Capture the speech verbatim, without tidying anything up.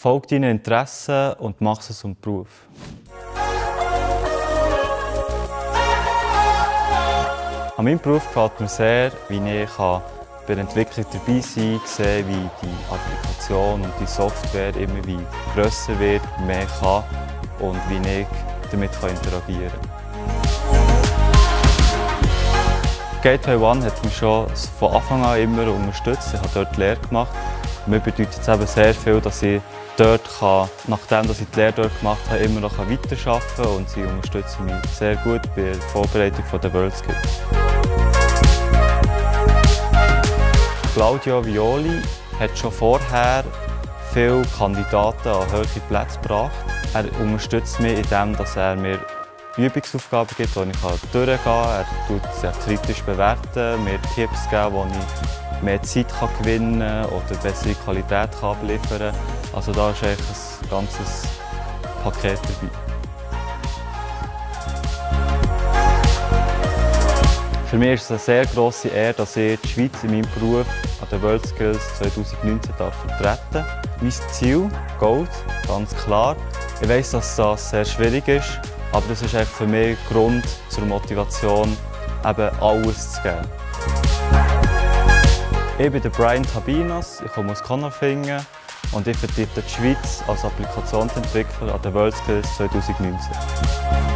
Folge deinen Interessen und mach es zum Beruf. An meinem Beruf gefällt mir sehr, wie ich bei der Entwicklung dabei sein kann, sehe, wie die Applikation und die Software immer wie grösser wird, mehr kann und wie ich damit interagieren kann. Gateway One hat mich schon von Anfang an immer unterstützt. Ich habe dort die Lehre gemacht. Mir bedeutet es eben sehr viel, dass ich dort, kann, nachdem dass ich die Lehre dort gemacht habe, immer noch weiterarbeiten kann. Und sie unterstützen mich sehr gut bei der Vorbereitung der WorldSkills. Claudio Violi hat schon vorher viele Kandidaten an hohe Plätze gebracht. Er unterstützt mich, indem dass er mir Übungsaufgaben gibt, die ich durchgehen kann. Er tut sehr kritisch bewerten, mir Tipps geben, wo ich mehr Zeit gewinnen kann oder bessere Qualität abliefern kann. Also da ist eigentlich ein ganzes Paket dabei. Für mich ist es eine sehr grosse Ehre, dass ich die Schweiz in meinem Beruf an den WorldSkills zwanzig neunzehn vertreten darf. Mein Ziel, Gold, ganz klar. Ich weiss, dass das sehr schwierig ist, aber das ist eigentlich für mich Grund zur Motivation, eben alles zu geben. Ich bin Brian Tabinas, ich komme aus Konolfingen und ich vertrete die Schweiz als Applikationsentwickler an den WorldSkills zwanzig neunzehn.